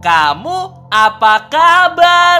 kamu apa kabar?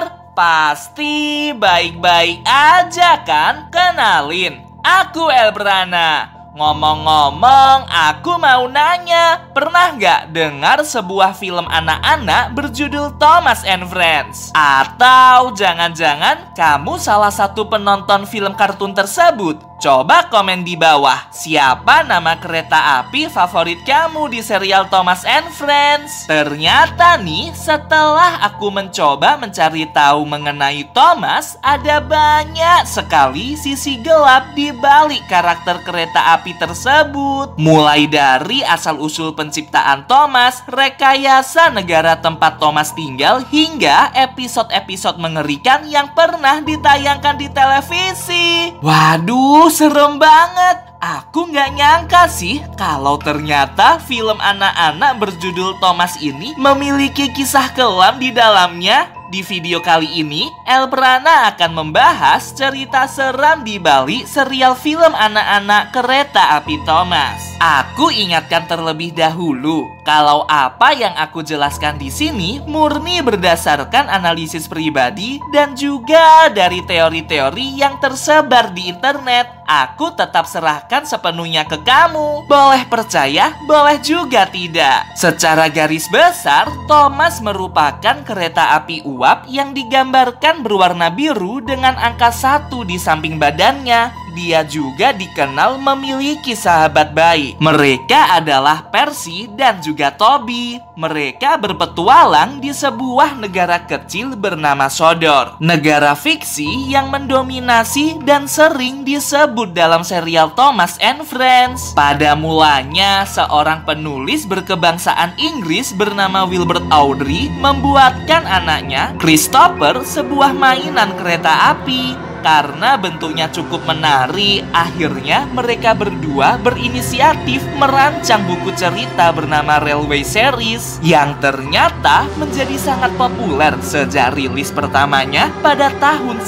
Pasti baik-baik aja kan? Kenalin, aku Elbrana. Ngomong-ngomong, aku mau nanya, pernah nggak dengar sebuah film anak-anak berjudul Thomas and Friends? Atau jangan-jangan kamu salah satu penonton film kartun tersebut? Coba komen di bawah, siapa nama kereta api favorit kamu di serial Thomas and Friends? Ternyata nih, setelah aku mencoba mencari tahu mengenai Thomas, ada banyak sekali sisi gelap di balik karakter kereta api tersebut. Mulai dari asal-usul penciptaan Thomas, rekayasa negara tempat Thomas tinggal, hingga episode-episode mengerikan yang pernah ditayangkan di televisi. Waduh, serem banget. Aku nggak nyangka sih kalau ternyata film anak-anak berjudul Thomas ini memiliki kisah kelam di dalamnya. Di video kali ini, Elbrana akan membahas cerita seram di balik serial film anak-anak Kereta Api Thomas. Aku ingatkan terlebih dahulu, kalau apa yang aku jelaskan di sini murni berdasarkan analisis pribadi dan juga dari teori-teori yang tersebar di internet. Aku tetap serahkan sepenuhnya ke kamu. Boleh percaya, boleh juga tidak. Secara garis besar, Thomas merupakan kereta api uap yang digambarkan berwarna biru dengan angka 1 di samping badannya. Dia juga dikenal memiliki sahabat baik. Mereka adalah Percy dan juga Toby. Mereka berpetualang di sebuah negara kecil bernama Sodor. Negara fiksi yang mendominasi dan sering disebut dalam serial Thomas and Friends. Pada mulanya, seorang penulis berkebangsaan Inggris bernama Wilbert Awdry membuatkan anaknya, Christopher, sebuah mainan kereta api. Karena bentuknya cukup menarik, akhirnya mereka berdua berinisiatif merancang buku cerita bernama Railway Series yang ternyata menjadi sangat populer sejak rilis pertamanya pada tahun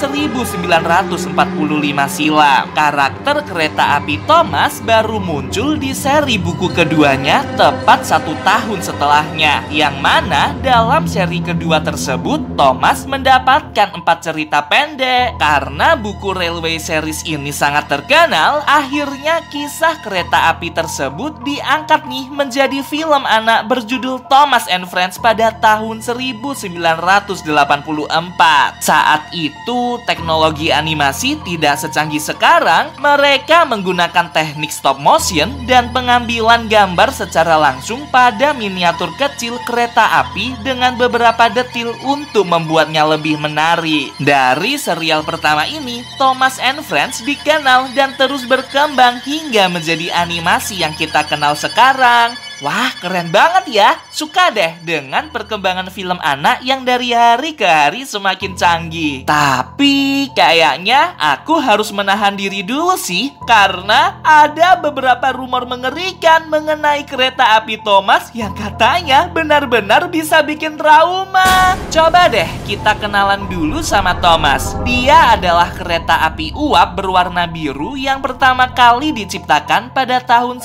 1945 silam. Karakter kereta api Thomas baru muncul di seri buku keduanya tepat 1 tahun setelahnya, yang mana dalam seri kedua tersebut Thomas mendapatkan 4 cerita pendek. Karena buku Railway Series ini sangat terkenal, akhirnya kisah kereta api tersebut diangkat nih menjadi film anak berjudul Thomas and Friends pada tahun 1984. Saat itu teknologi animasi tidak secanggih sekarang. Mereka menggunakan teknik stop motion dan pengambilan gambar secara langsung pada miniatur kecil kereta api dengan beberapa detil untuk membuatnya lebih menarik. Dari serial pertama ini, Thomas and Friends dikenal dan terus berkembang hingga menjadi animasi yang kita kenal sekarang. Wah, keren banget ya. Suka deh dengan perkembangan film anak yang dari hari ke hari semakin canggih. Tapi kayaknya aku harus menahan diri dulu sih, karena ada beberapa rumor mengerikan mengenai kereta api Thomas yang katanya benar-benar bisa bikin trauma. Coba deh kita kenalan dulu sama Thomas. Dia adalah kereta api uap berwarna biru yang pertama kali diciptakan pada tahun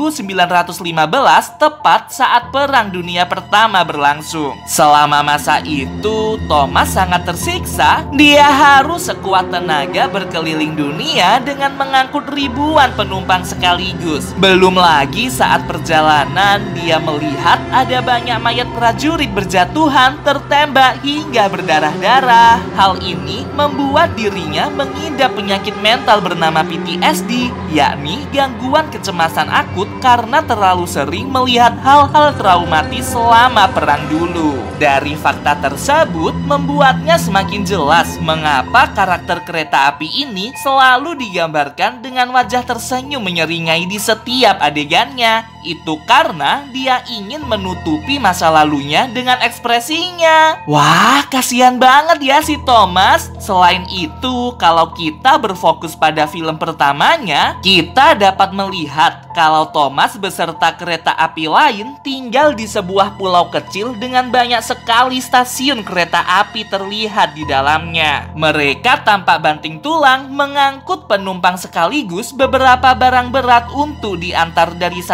1915, tepat saat Perang Dunia Pertama berlangsung. Selama masa itu, Thomas sangat tersiksa. Dia harus sekuat tenaga berkeliling dunia dengan mengangkut ribuan penumpang sekaligus. Belum lagi saat perjalanan, dia melihat ada banyak mayat prajurit berjatuhan, tertembak hingga berdarah-darah. Hal ini membuat dirinya mengidap penyakit mental bernama PTSD, yakni gangguan kecemasan akut karena terlalu sering melihat hal-hal traumatis selama perang dulu. Dari fakta tersebut membuatnya semakin jelas mengapa karakter kereta api ini selalu digambarkan dengan wajah tersenyum menyeringai di setiap adegannya. Itu karena dia ingin menutupi masa lalunya dengan ekspresinya. Wah, kasihan banget ya si Thomas. Selain itu, kalau kita berfokus pada film pertamanya, kita dapat melihat kalau Thomas beserta kereta api lain tinggal di sebuah pulau kecil dengan banyak sekali stasiun kereta api terlihat di dalamnya. Mereka tampak banting tulang mengangkut penumpang sekaligus beberapa barang berat untuk diantar dari satu stasiun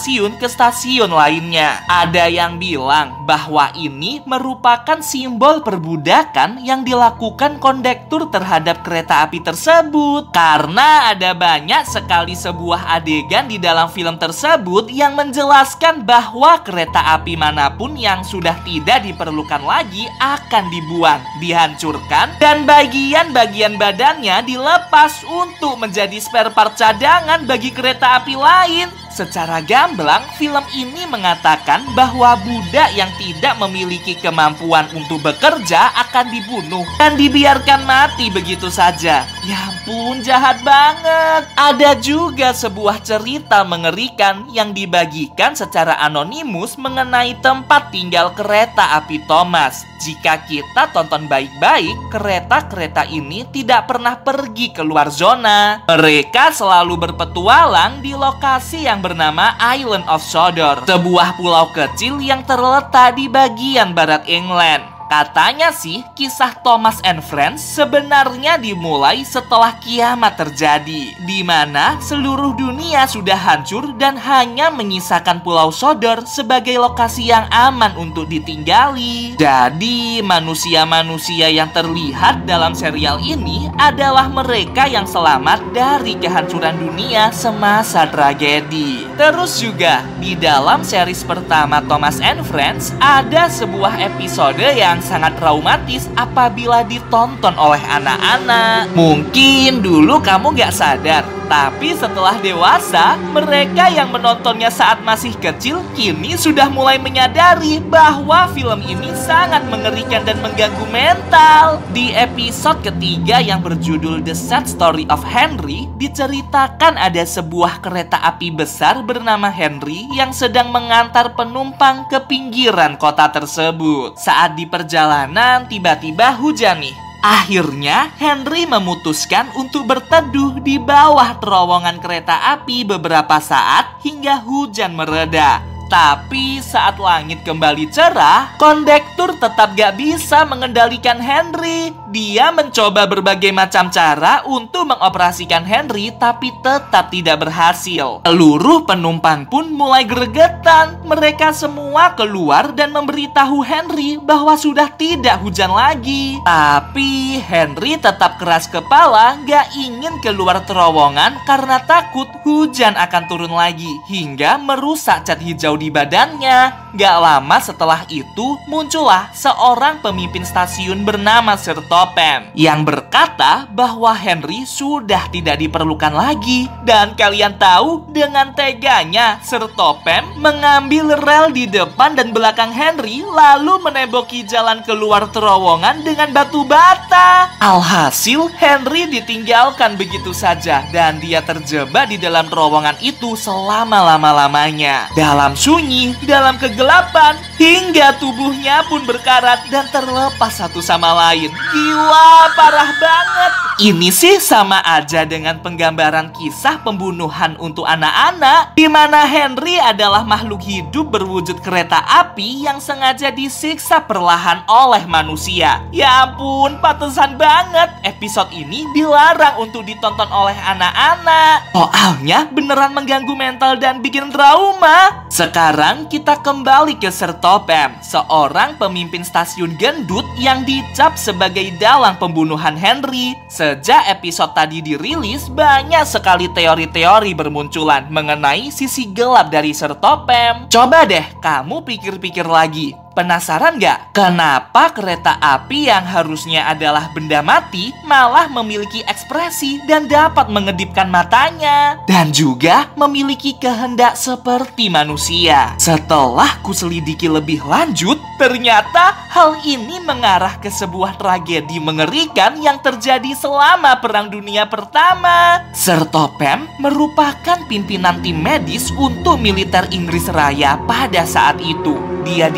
stasiun ke stasiun lainnya. Ada yang bilang bahwa ini merupakan simbol perbudakan yang dilakukan kondektur terhadap kereta api tersebut. Karena ada banyak sekali sebuah adegan di dalam film tersebut yang menjelaskan bahwa kereta api manapun yang sudah tidak diperlukan lagi akan dibuang, dihancurkan, dan bagian-bagian badannya dilepas untuk menjadi spare part cadangan bagi kereta api lain. Secara gamblang, film ini mengatakan bahwa budak yang tidak memiliki kemampuan untuk bekerja akan dibunuh dan dibiarkan mati begitu saja. Ya ampun, jahat banget. Ada juga sebuah cerita mengerikan yang dibagikan secara anonimus mengenai tempat tinggal kereta api Thomas. Jika kita tonton baik-baik, kereta-kereta ini tidak pernah pergi keluar zona. Mereka selalu berpetualang di lokasi yang bernama Island of Sodor, sebuah pulau kecil yang terletak di bagian barat England. Katanya sih, kisah Thomas and Friends sebenarnya dimulai setelah kiamat terjadi, di mana seluruh dunia sudah hancur dan hanya menyisakan Pulau Sodor sebagai lokasi yang aman untuk ditinggali. Jadi, manusia-manusia yang terlihat dalam serial ini adalah mereka yang selamat dari kehancuran dunia semasa tragedi. Terus juga, di dalam series pertama Thomas and Friends, ada sebuah episode yang sangat traumatis apabila ditonton oleh anak-anak. Mungkin dulu kamu gak sadar, tapi setelah dewasa, mereka yang menontonnya saat masih kecil kini sudah mulai menyadari bahwa film ini sangat mengerikan dan mengganggu mental. Di episode ketiga yang berjudul The Sad Story of Henry, diceritakan ada sebuah kereta api besar bernama Henry yang sedang mengantar penumpang ke pinggiran kota tersebut. Saat di perjalanan, tiba-tiba hujan nih. Akhirnya, Henry memutuskan untuk berteduh di bawah terowongan kereta api beberapa saat hingga hujan mereda. Tapi saat langit kembali cerah, kondektur tetap gak bisa mengendalikan Henry. Dia mencoba berbagai macam cara untuk mengoperasikan Henry, tapi tetap tidak berhasil. Seluruh penumpang pun mulai gregetan. Mereka semua keluar dan memberitahu Henry bahwa sudah tidak hujan lagi. Tapi Henry tetap keras kepala, gak ingin keluar terowongan karena takut hujan akan turun lagi hingga merusak cat hijau di badannya. Gak lama setelah itu, muncullah seorang pemimpin stasiun bernama Sir Topham yang berkata bahwa Henry sudah tidak diperlukan lagi. Dan kalian tahu, dengan teganya Sir Topham mengambil rel di depan dan belakang Henry lalu meneboki jalan keluar terowongan dengan batu bata. Alhasil, Henry ditinggalkan begitu saja dan dia terjebak di dalam terowongan itu selama-lama-lamanya. Dalam sunyi, dalam kegelapan, hingga tubuhnya pun berkarat dan terlepas satu sama lain. Gila, parah banget. Ini sih sama aja dengan penggambaran kisah pembunuhan untuk anak-anak, di mana Henry adalah makhluk hidup berwujud kereta api yang sengaja disiksa perlahan oleh manusia. Ya ampun, pantesan banget episode ini dilarang untuk ditonton oleh anak-anak. Soalnya beneran mengganggu mental dan bikin trauma. Sekarang kita kembali ke Sir Topham, seorang pemimpin stasiun gendut yang dicap sebagai dalang pembunuhan Henry. Sejak episode tadi dirilis, banyak sekali teori-teori bermunculan mengenai sisi gelap dari Sir Topham. Coba deh kamu pikir-pikir lagi. Penasaran gak? Kenapa kereta api yang harusnya adalah benda mati malah memiliki ekspresi dan dapat mengedipkan matanya? Dan juga memiliki kehendak seperti manusia. Setelah kuselidiki lebih lanjut, ternyata hal ini mengarah ke sebuah tragedi mengerikan yang terjadi selama Perang Dunia Pertama. Sir Topham merupakan pimpinan tim medis untuk militer Inggris Raya pada saat itu. Dia dikenal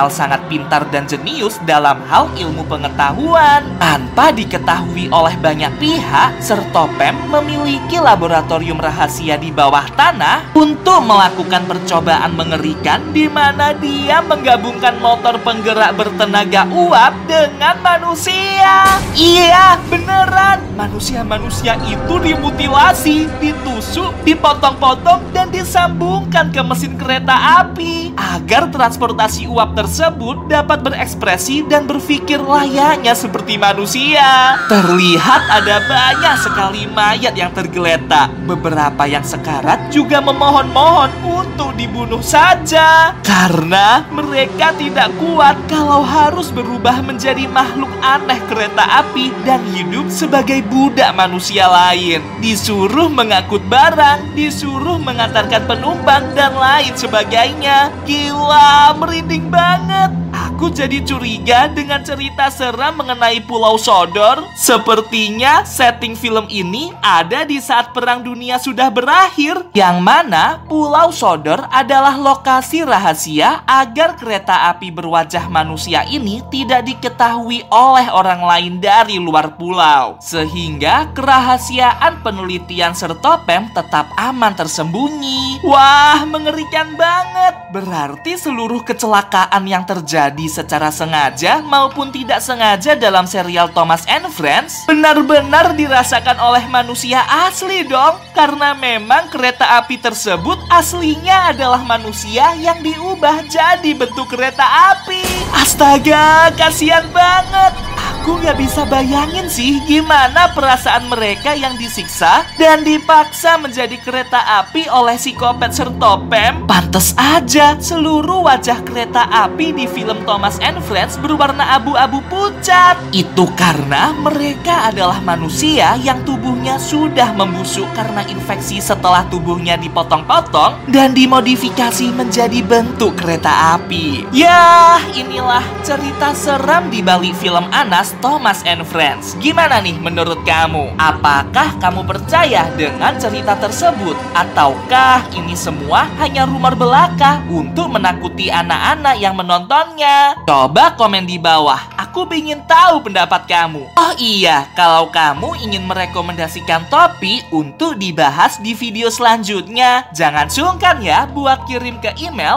dikenal sangat pintar dan jenius dalam hal ilmu pengetahuan. Tanpa diketahui oleh banyak pihak, Sertopem memiliki laboratorium rahasia di bawah tanah untuk melakukan percobaan mengerikan di mana dia menggabungkan motor penggerak bertenaga uap dengan manusia. Iya, beneran. Manusia-manusia itu dimutilasi, ditusuk, dipotong-potong, dan disambungkan ke mesin kereta api agar transportasi uap tersebut dapat berekspresi dan berpikir layaknya seperti manusia. Terlihat ada banyak sekali mayat yang tergeletak. Beberapa yang sekarat juga memohon-mohon untuk dibunuh saja karena mereka tidak kuat kalau harus berubah menjadi makhluk aneh kereta api dan hidup sebagai budak manusia lain. Disuruh mengangkut barang, disuruh mengantarkan penumpang, dan lain sebagainya. Gila, merinding banget. Aku jadi curiga dengan cerita seram mengenai Pulau Sodor. Sepertinya setting film ini ada di saat Perang Dunia sudah berakhir, yang mana Pulau Sodor adalah lokasi rahasia agar kereta api berwajah manusia ini tidak diketahui oleh orang lain dari luar pulau, sehingga kerahasiaan penelitian Sertopem tetap aman tersembunyi. Wah, mengerikan banget. Berarti seluruh kecelakaan yang terjadi secara sengaja maupun tidak sengaja dalam serial Thomas and Friends benar-benar dirasakan oleh manusia asli dong. Karena memang kereta api tersebut aslinya adalah manusia yang diubah jadi bentuk kereta api. Astaga, kasihan banget. Aku gak bisa bayangin sih gimana perasaan mereka yang disiksa dan dipaksa menjadi kereta api oleh psikopat Sertopem. Pantes aja seluruh wajah kereta api di film Thomas and Friends berwarna abu-abu pucat. Itu karena mereka adalah manusia yang tubuhnya sudah membusuk karena infeksi setelah tubuhnya dipotong-potong dan dimodifikasi menjadi bentuk kereta api. Yah, inilah cerita seram di balik film Anas Thomas and Friends. Gimana nih menurut kamu? Apakah kamu percaya dengan cerita tersebut? Ataukah ini semua hanya rumor belaka untuk menakuti anak-anak yang menontonnya? Coba komen di bawah. Aku ingin tahu pendapat kamu. Oh iya, kalau kamu ingin merekomendasikan topik untuk dibahas di video selanjutnya, jangan sungkan ya buat kirim ke email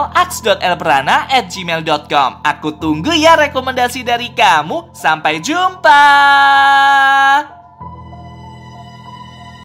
aks.elbrana@gmail.com. Aku tunggu ya rekomendasi dari kamu. Sampai jumpa.